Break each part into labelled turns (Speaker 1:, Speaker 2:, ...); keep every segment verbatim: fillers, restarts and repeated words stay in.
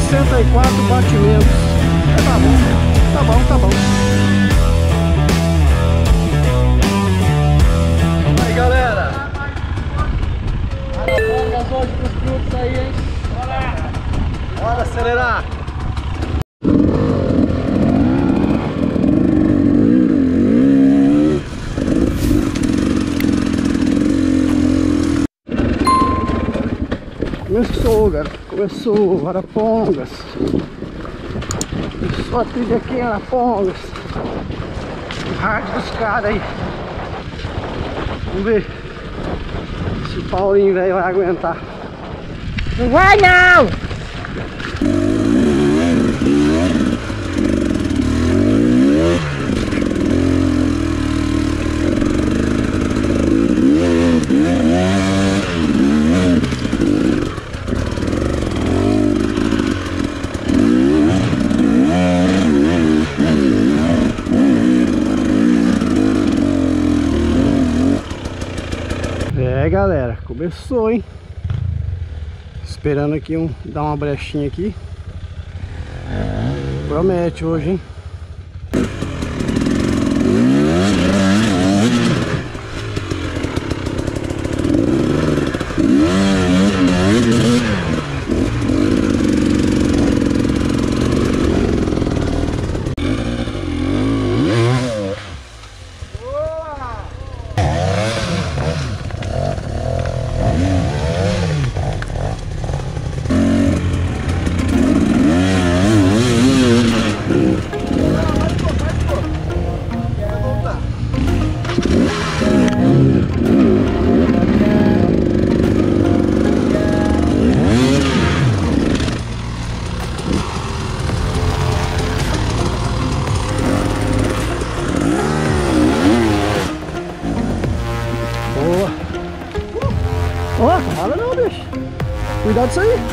Speaker 1: sessenta e quatro batimentos. Tá bom, tá bom, tá bom. Aí, galera. Bora hoje pros frutos aí, hein? Bora! Bora acelerar! Começou, galera. Começou Arapongas. Começou a trilha aqui em Arapongas. O hard dos caras aí. Vamos ver se o Paulinho velho vai aguentar. Não vai não! É, galera, começou, hein? Esperando aqui um dar uma brechinha aqui. Promete hoje, hein? Ó, oh, fala não, bicho. Cuidado disso aí.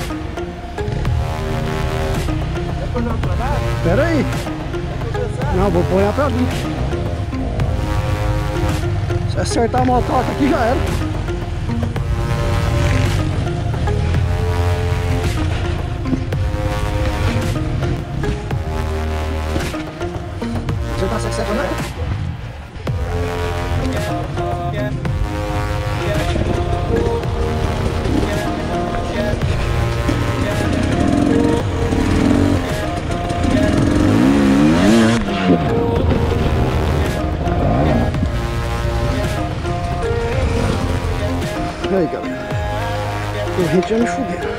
Speaker 1: Espera aí. Não, vou pôr pra vir. Se acertar a motoca aqui já era. Você tá acertando, né? E aí, galera, a gente já me fudeu.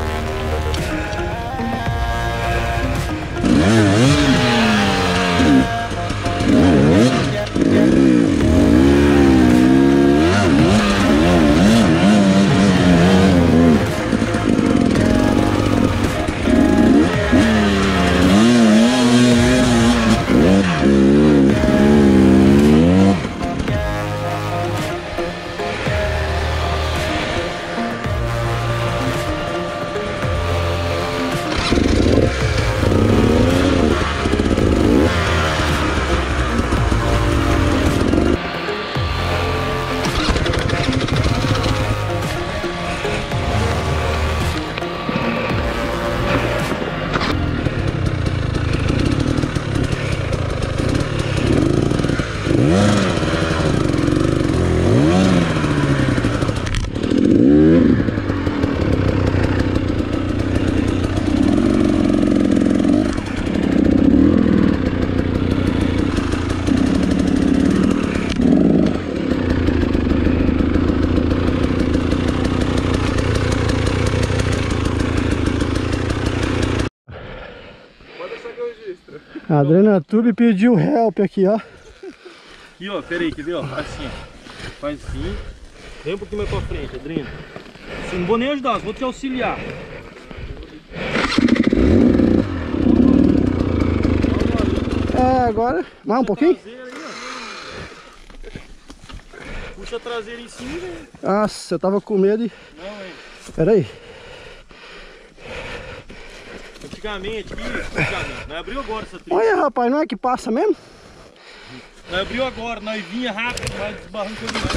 Speaker 1: A Adrenatube pediu help aqui, ó.
Speaker 2: Aqui, ó, peraí, quer ver, ó? Assim, ó. Faz assim. Vem um pouquinho mais pra frente, Adrena. Assim, não vou nem ajudar, vou te auxiliar.
Speaker 1: É, agora. Mais um pouquinho?
Speaker 2: Aí, puxa a traseira em cima e vem.
Speaker 1: Nossa, eu tava com medo e...
Speaker 2: Não, hein?
Speaker 1: Pera aí.
Speaker 2: Antigamente, aqui, antigamente, nós abriu agora essa trilha.
Speaker 1: Olha, rapaz, não é que passa mesmo?
Speaker 2: Nós abriu agora, nós vinha rápido, mas desbarrancou demais.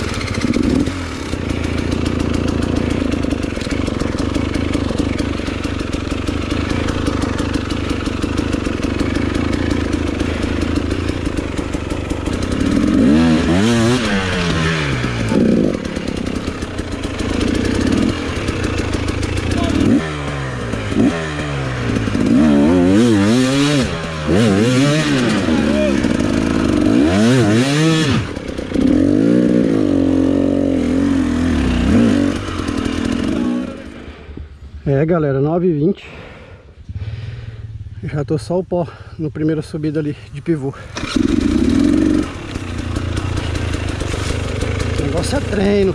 Speaker 1: É, galera, nove e vinte. Já tô só o pó no primeiro subida ali de pivô. O negócio é treino.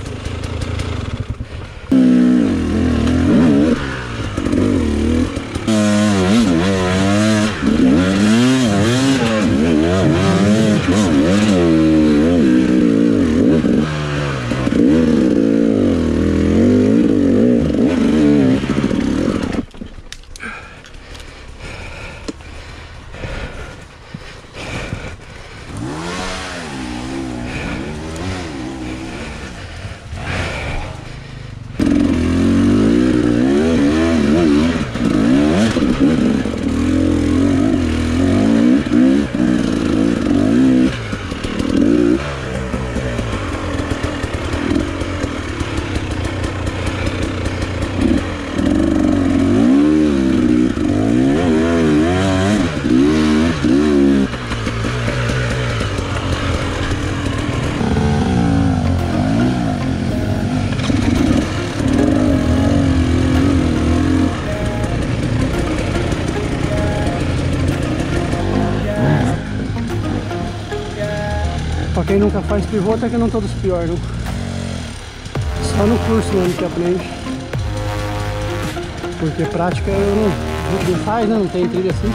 Speaker 1: Pra quem nunca faz pivô, até que não todos pior, não. Só no curso mesmo que aprende. Porque prática eu não, a gente não faz, né? Não tem trilha assim.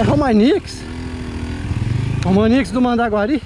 Speaker 1: É Romanix. Romanix do Mandaguari.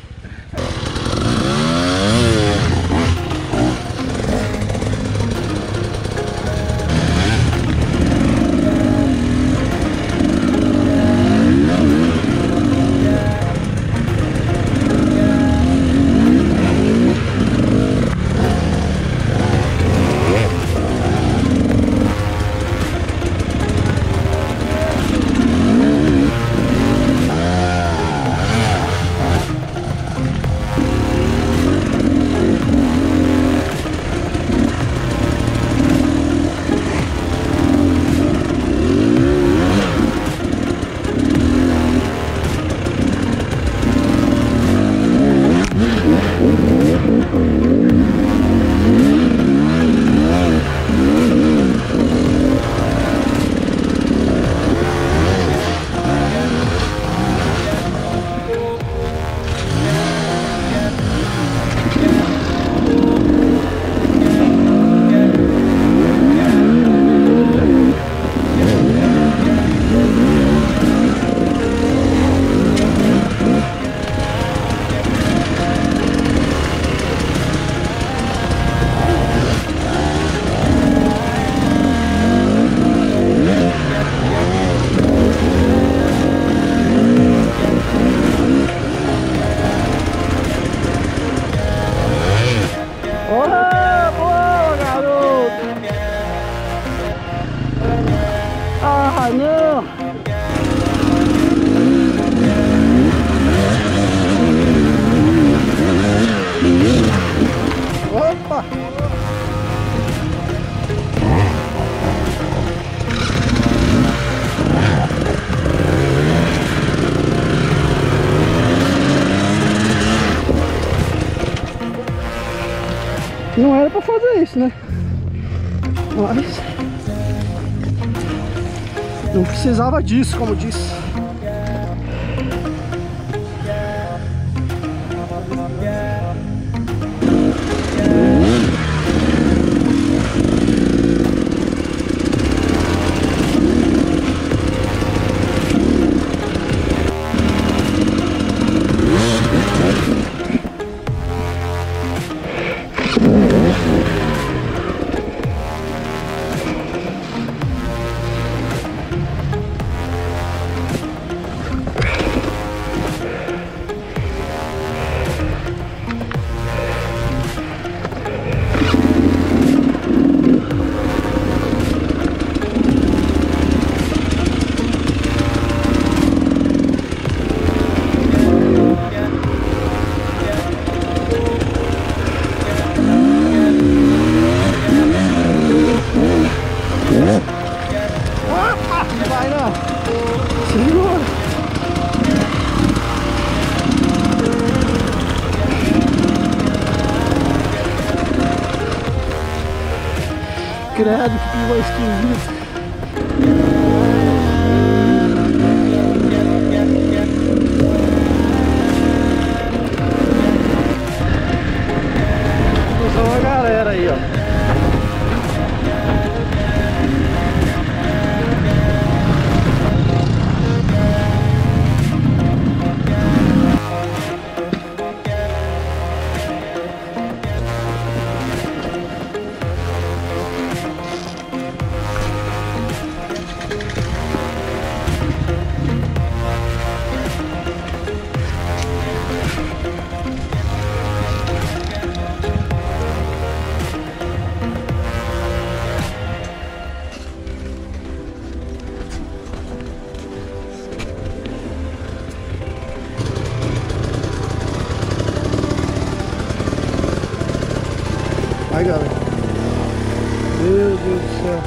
Speaker 1: Ah, não! Opa! Não era pra fazer isso, né? Mas não precisava disso, como disse. Vai não, segura. Credo, que piva esquisita. Usou a galera aí, ó. Ai, galera. Meu Deus do céu.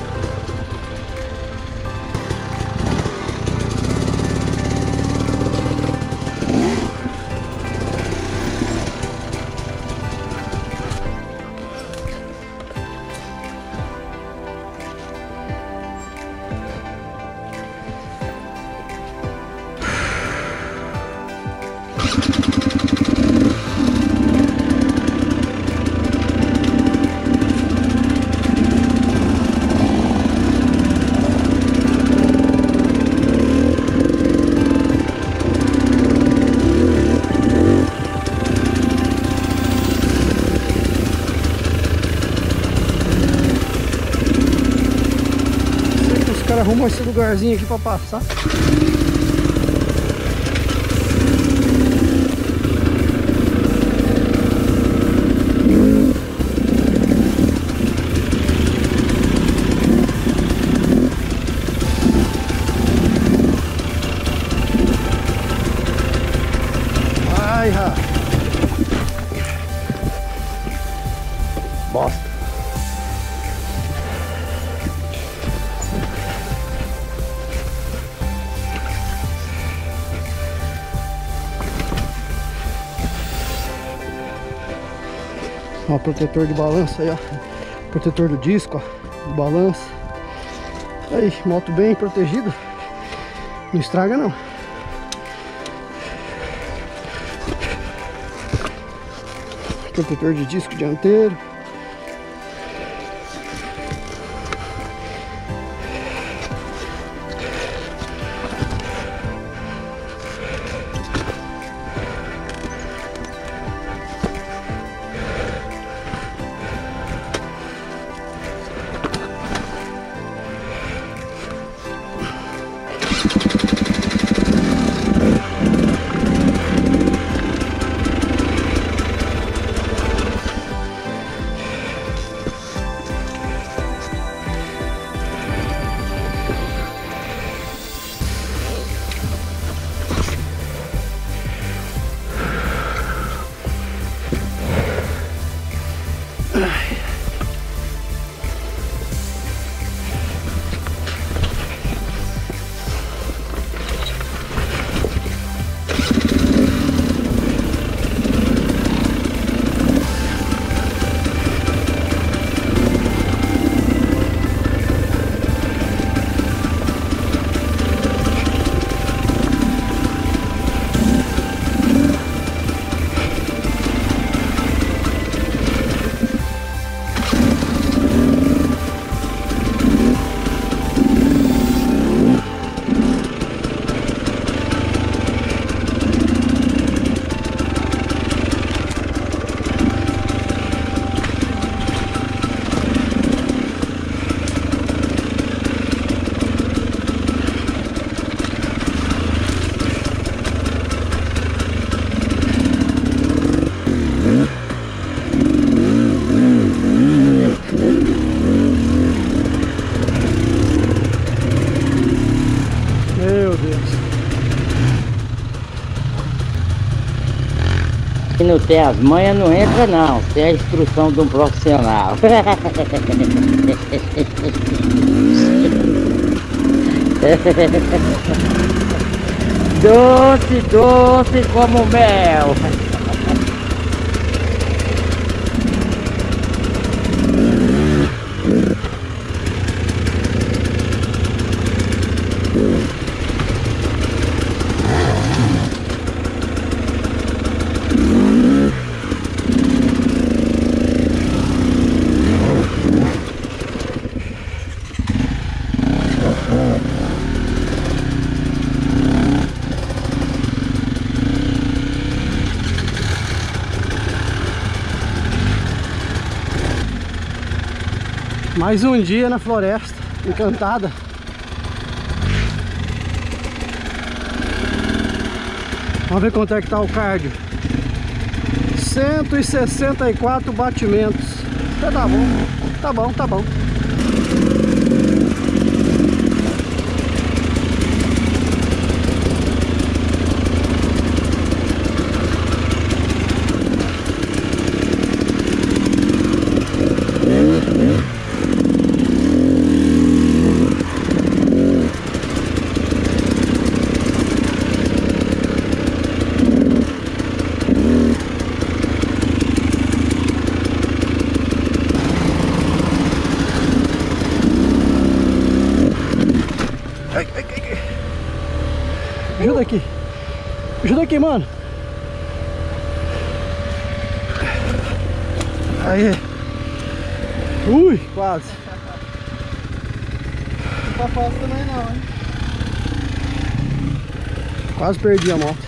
Speaker 1: esse lugarzinho aqui pra passar. Ai, ra. Bosta. Ó, protetor de balanço aí, ó. Protetor do disco, ó. Do balanço. Aí, moto bem protegida. Não estraga não. Protetor de disco dianteiro.
Speaker 3: Se não tem as manhas, não entra não. Tem a instrução de um profissional. Doce, doce como mel.
Speaker 1: Mais um dia na floresta encantada. Vamos ver quanto é que tá o cardio. cento e sessenta e quatro batimentos. Tá bom, tá bom, tá bom. Ajuda aqui. Ajuda aqui, mano. Aí. Ui, quase.
Speaker 2: Não tá fácil também não, hein?
Speaker 1: Quase perdi a moto.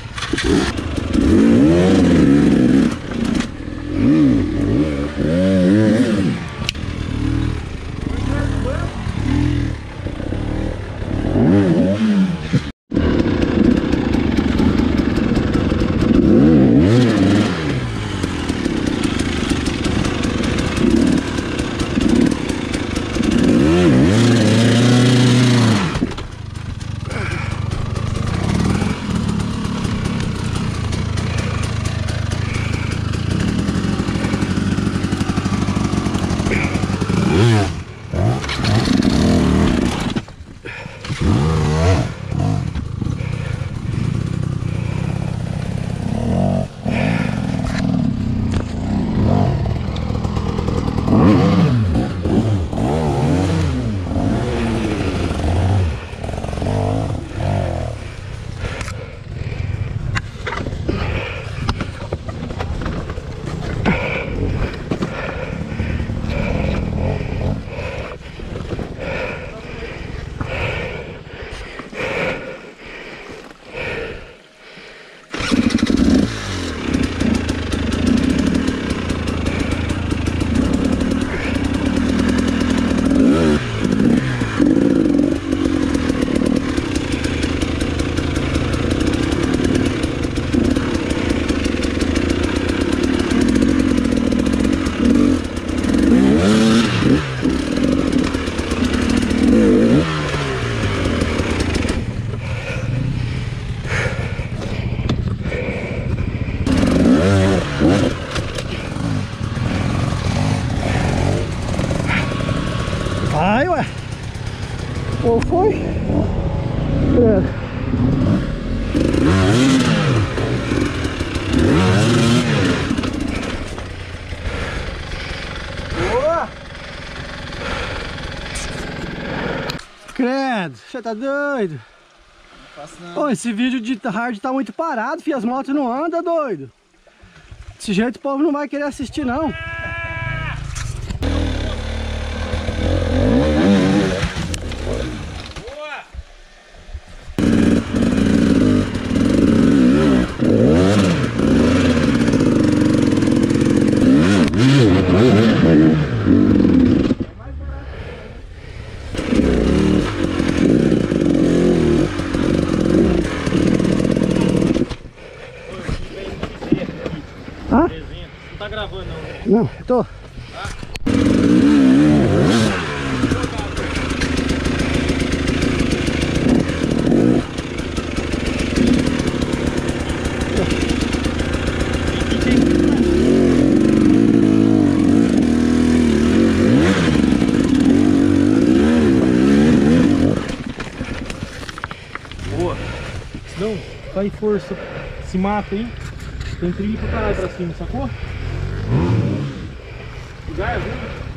Speaker 1: Vai, ué. Ou foi? É. Boa! Credo, você tá doido?
Speaker 2: Não faço não.
Speaker 1: Ô, esse vídeo de hard tá muito parado, filho. As motos não andam, doido. Desse jeito o povo não vai querer assistir, não. Ah?
Speaker 2: Não tá gravando não, né?
Speaker 1: Não, tô.
Speaker 2: Boa. Não, faz força. Se mata aí. Tem trilho pra caralho pra cima, sacou? Lugar, viu?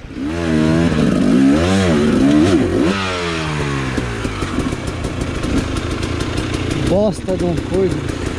Speaker 1: Bosta de uma coisa.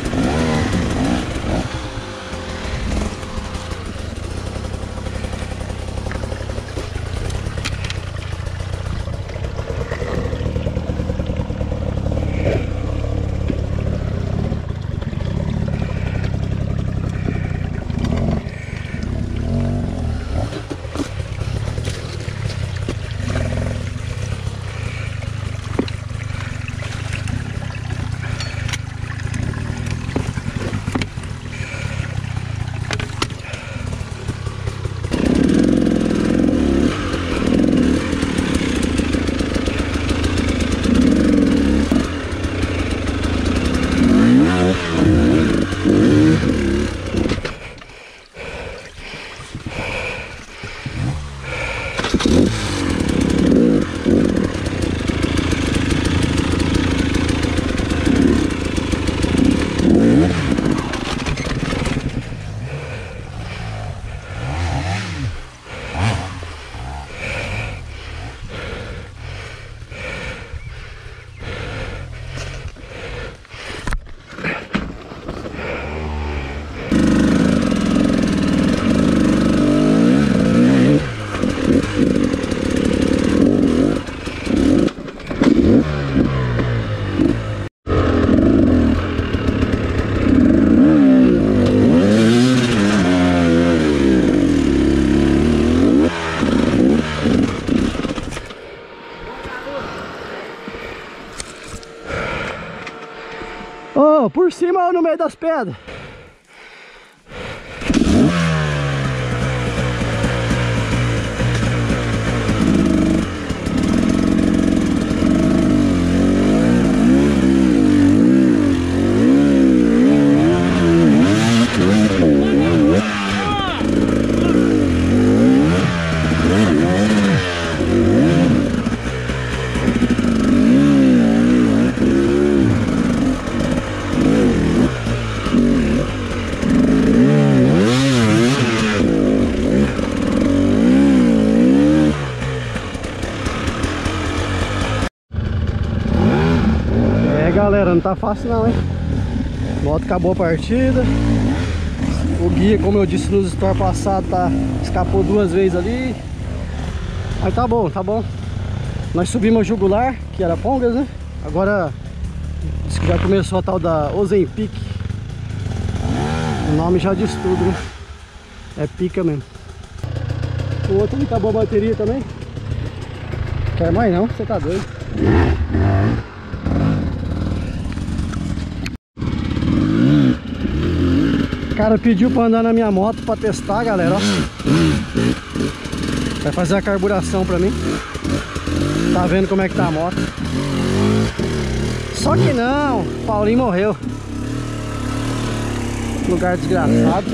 Speaker 1: Oh, por cima ou no meio das pedras? galera, não tá fácil não, hein? Moto acabou a partida. O guia, como eu disse nos stories passados, tá, escapou duas vezes ali. Mas tá bom, tá bom. Nós subimos a jugular, que era Pongas, né? Agora diz que já começou a tal da Ozempic. O nome já diz tudo, né? É pica mesmo. O outro ali acabou a bateria também. Quer mais não? Você tá doido. O cara pediu pra andar na minha moto pra testar, galera, ó. Vai fazer a carburação pra mim. Tá vendo como é que tá a moto. Só que não, Paulinho morreu. Lugar desgraçado.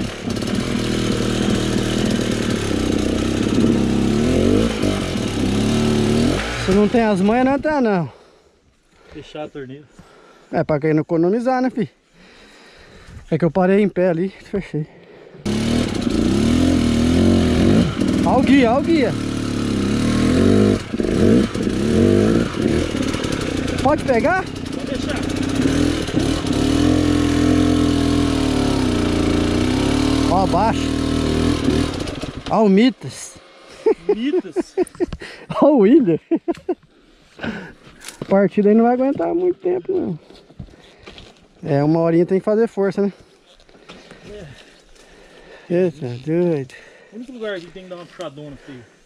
Speaker 1: Se não tem as manhas, não entra não.
Speaker 2: Fechar a torneira.
Speaker 1: É, pra quem não economizar, né, filho? É que eu parei em pé ali, fechei. Ó o guia, ó o guia. Pode pegar?
Speaker 2: Pode deixar.
Speaker 1: Ó abaixo. Ó o Mitas.
Speaker 2: Mitas.
Speaker 1: Ó o William. A partida aí não vai aguentar muito tempo, não. É, uma horinha tem que fazer força, né?
Speaker 2: É.
Speaker 1: Eita, doido.
Speaker 2: O único lugar aqui que tem que dar uma puxadona, filho.